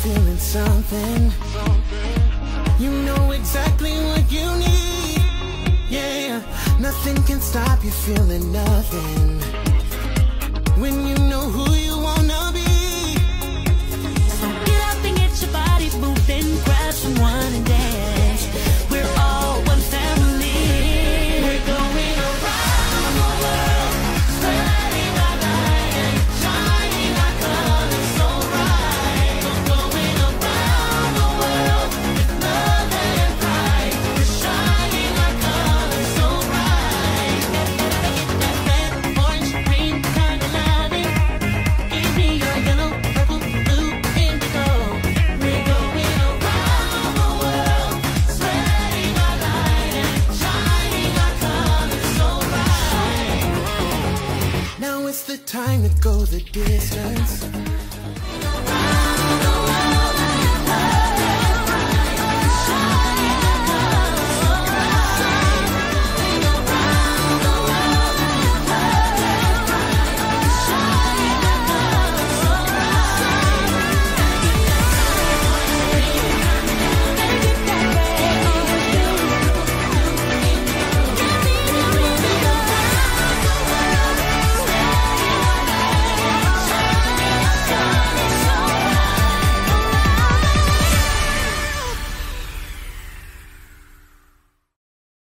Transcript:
feeling something. You know exactly what you need. Yeah, nothing can stop you feeling nothing. When you know who you wanna be. So get up and get your body moving, grab someone and dance. We're all one family. We're going around the world, spreading our light and shining our colors so bright. We're going around the world with love and pride. We're shining our colors so bright. That red, orange, green kind of loving. Give me your yellow, purple, blue, indigo. We're going around the world, spreading our light and shining our colors so bright. Now it's the time to go the distance.